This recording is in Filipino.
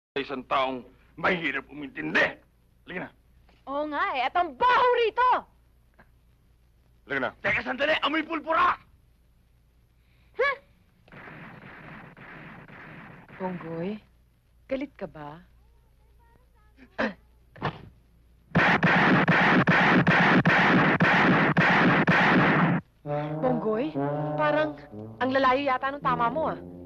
Isang taong mahirap umintindi. Halika na. Oo nga eh, at ang baho rito! Halika na. Teka, sandali! Amoy pulpura! Bonggoy, galit ka ba? Bonggoy, parang ang lalayo yata nung tama mo ah.